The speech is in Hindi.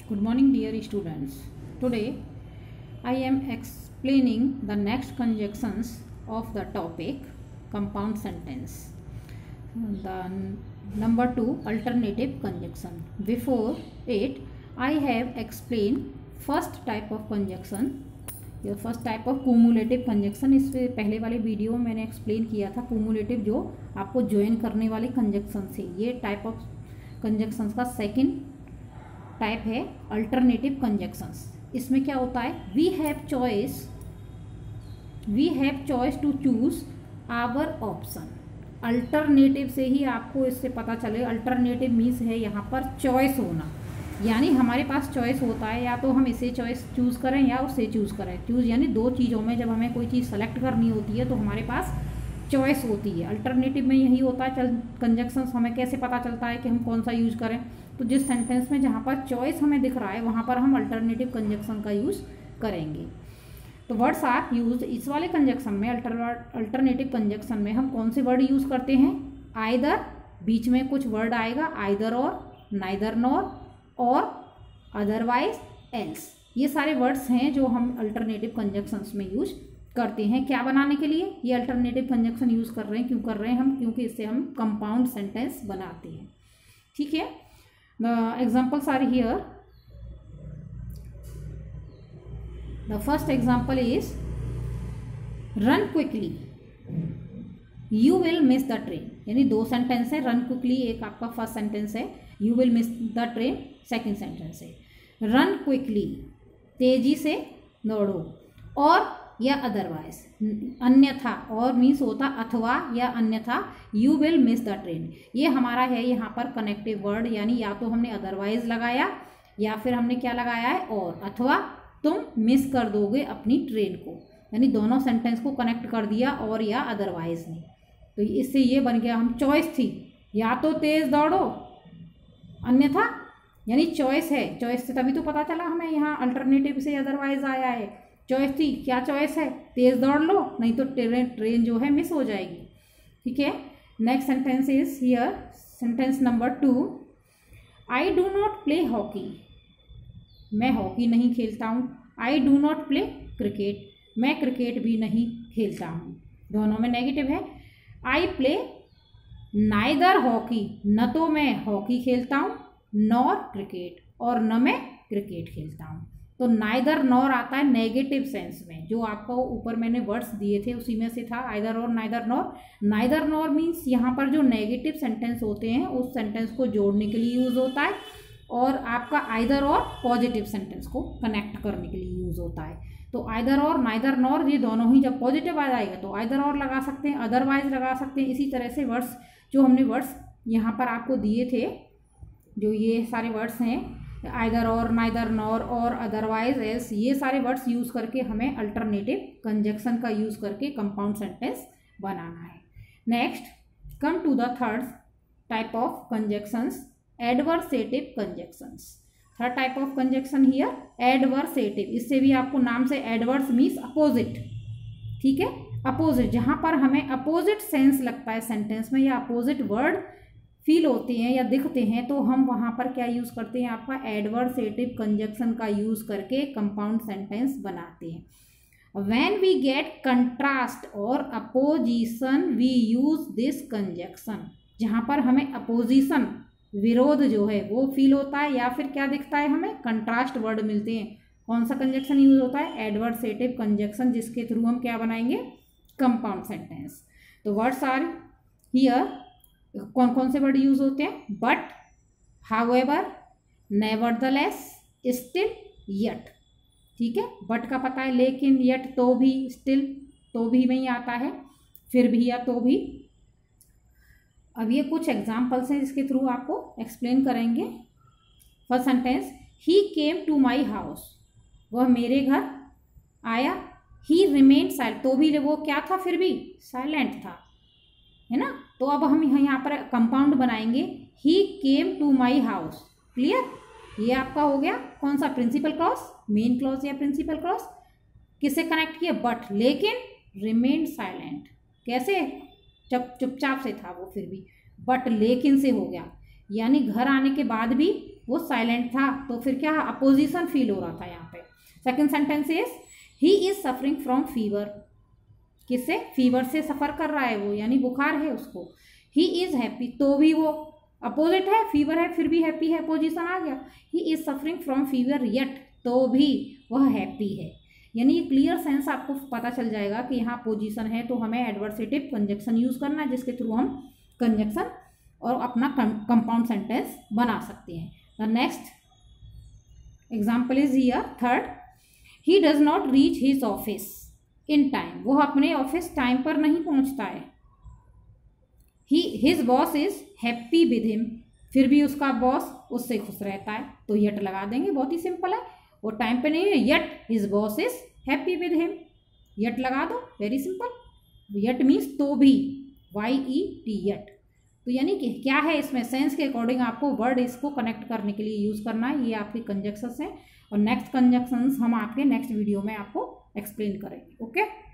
Good morning, dear students. Today I am explaining the next conjunctions of the topic compound sentence. The number 2 alternative conjunction. Before it, I have explained first type of conjunction. ये first type of cumulative conjunction इससे पहले वाले वीडियो में मैंने एक्सप्लेन किया था. कूमुलेटिव जो आपको ज्वाइन करने वाले कंजक्शन से, ये टाइप ऑफ कंजक्शंस का सेकंड टाइप है अल्टरनेटिव कंजक्शंस. इसमें क्या होता है, we have choice to choose our option. Alternative से ही आपको इससे पता चले, अल्टरनेटिव मीन्स है यहाँ पर चॉइस होना, यानी हमारे पास चॉइस होता है, या तो हम इसे चॉइस चूज़ करें या उसे चूज़ करें. चूज़ यानी दो चीज़ों में जब हमें कोई चीज़ सेलेक्ट करनी होती है तो हमारे पास चॉइस होती है. अल्टरनेटिव में यही होता है. कंजक्शंस हमें कैसे पता चलता है कि हम कौन सा यूज़ करें, तो जिस सेंटेंस में जहाँ पर चॉइस हमें दिख रहा है वहाँ पर हम अल्टरनेटिव कंजक्शन का यूज़ करेंगे. तो वर्ड्स आर यूज. इस वाले कंजक्शन में, अल्टरनेटिव कंजक्शन में हम कौन से वर्ड यूज़ करते हैं, आइदर, बीच में कुछ वर्ड आएगा, आइदर और, नाइदर नॉर, और अदरवाइज, एल्स. ये सारे वर्ड्स हैं जो हम अल्टरनेटिव कंजक्शंस में यूज करते हैं. क्या बनाने के लिए ये अल्टरनेटिव कंजक्शन यूज़ कर रहे हैं, क्यों कर रहे हैं हम, क्योंकि इससे हम कंपाउंड सेंटेंस बनाते हैं. ठीक है. The examples are here. The first example is run quickly, you will miss the train. यानी दो सेंटेंस है. रन क्विकली एक आपका फर्स्ट सेंटेंस है, you will miss the train second sentence है. रन क्विकली तेजी से दौड़ो, और या अदरवाइज, अन्यथा, और मीन्स होता अथवा या अन्यथा, you will miss the train. ये हमारा है यहाँ पर कनेक्टिव वर्ड, यानी या तो हमने अदरवाइज लगाया या फिर हमने क्या लगाया है, और, अथवा तुम मिस कर दोगे अपनी ट्रेन को. यानी दोनों सेंटेंस को कनेक्ट कर दिया, और या अदरवाइज ने. तो इससे ये बन गया, हम चॉइस थी, या तो तेज दौड़ो, अन्यथा, यानी चॉइस है. चॉइस से तभी तो पता चला हमें यहाँ अल्टरनेटिव से अदरवाइज आया है. चॉइस थी, क्या चॉइस है, तेज दौड़ लो, नहीं तो ट्रेन जो है मिस हो जाएगी. ठीक है. Next sentence is here, sentence number 2. I do not play hockey, मैं हॉकी नहीं खेलता हूँ. I do not play cricket, मैं क्रिकेट भी नहीं खेलता हूँ. दोनों में नेगेटिव है. आई प्ले नाइदर हॉकी, न तो मैं हॉकी खेलता हूँ, नॉर क्रिकेट, और न मैं क्रिकेट खेलता हूँ. तो नाइदर नॉर आता है नेगेटिव सेंस में. जो आपको ऊपर मैंने वर्ड्स दिए थे उसी में से था either or neither nor. Neither nor means यहाँ पर जो नेगेटिव सेंटेंस होते हैं उस सेंटेंस को जोड़ने के लिए यूज़ होता है, और आपका आइदर और पॉजिटिव सेंटेंस को कनेक्ट करने के लिए यूज़ होता है. तो आइदर और, नाइदर नॉर, ये दोनों ही जब पॉजिटिव आ जाएगा तो आइदर और लगा सकते हैं, अदरवाइज लगा सकते हैं. इसी तरह से वर्ड्स जो हमने वर्ड्स यहाँ पर आपको दिए थे, जो ये सारे वर्ड्स हैं, आइदर और, नाइदर नॉर, और अदरवाइज, एल्स, ये सारे वर्ड्स यूज़ करके हमें अल्टरनेटिव कंजक्शन का यूज़ करके कंपाउंड सेंटेंस बनाना है. Next, come to the third type of conjunctions, adversative conjunctions. Third type of conjunction here adversative. इससे भी आपको नाम से, एडवर्स मीन्स अपोजिट. ठीक है. अपोजिट, जहाँ पर हमें अपोजिट सेंस लगता है सेंटेंस में, या अपोजिट वर्ड फील होते हैं या दिखते हैं, तो हम वहाँ पर क्या यूज़ करते हैं, आपका एडवर्सेटिव कंजक्शन का यूज़ करके कंपाउंड सेंटेंस बनाते हैं. व्हेन वी गेट कंट्रास्ट और opposition we use this conjunction. जहाँ पर हमें अपोजिशन, विरोध जो है वो फील होता है, या फिर क्या दिखता है, हमें कंट्रास्ट वर्ड मिलते हैं, कौन सा कंजक्शन यूज होता है, एडवर्सेटिव कंजक्शन, जिसके थ्रू हम क्या बनाएंगे, कंपाउंड सेंटेंस. तो वर्ड्स आर हियर. कौन कौन से वर्ड यूज होते हैं, but, however, nevertheless, still, yet. ठीक है. बट का पता है, लेकिन, यट, तो भी, स्टिल, तो भी में ही आता है, फिर भी या तो भी. अब ये कुछ एग्जाम्पल्स हैं जिसके थ्रू आपको एक्सप्लेन करेंगे. First sentence, he came to my house, वह मेरे घर आया. ही रिमेन्ड साइलेंट, तो भी वो क्या था, फिर भी साइलेंट था, है ना. तो अब हम यहाँ पर कंपाउंड बनाएंगे, he came to my house. Clear. ये आपका हो गया कौन सा, प्रिंसिपल क्लॉज, मेन क्लॉज या प्रिंसिपल क्लॉज. किससे कनेक्ट किया, बट, लेकिन, रिमेन्ड साइलेंट, कैसे, चुपचाप से था वो फिर भी, बट लेकिन से हो गया. यानी घर आने के बाद भी वो साइलेंट था, तो फिर क्या अपोजिशन फील हो रहा था यहाँ पे। Second sentence is he is suffering from fever, किससे, फीवर से सफ़र कर रहा है वो, यानी बुखार है उसको। ही इज़ हैप्पी, तो भी वो अपोजिट है, फीवर है फिर भी हैप्पी है, पोजीशन आ गया। He is suffering from fever yet, तो भी वह हैप्पी है। यानी ये क्लियर सेंस आपको पता चल जाएगा कि यहाँ पोजीशन है तो हमें एडवर्सेटिव कंजक्शन यूज़ करना है, जिसके थ्रू हम कंजक्शन और अपना कंपाउंड सेंटेंस बना सकते हैं। The next example is here third, he does not reach his office in time, वो अपने ऑफिस टाइम पर नहीं पहुंचता है। His boss is happy with him, फिर भी उसका बॉस उससे खुश रहता है, तो यट लगा देंगे, बहुत ही सिंपल है। वो टाइम पे नहीं है, yet his boss is happy with him, yet लगा दो, वेरी सिंपल। यट मीन्स तो भी, YET यट। तो यानी कि क्या है, इसमें सेंस के अकॉर्डिंग आपको वर्ड इसको कनेक्ट करने के लिए यूज़ करना है। ये आपके कंजक्शंस हैं और नेक्स्ट कंजक्शंस हम आपके नेक्स्ट वीडियो में आपको एक्सप्लेन करेंगे। ओके।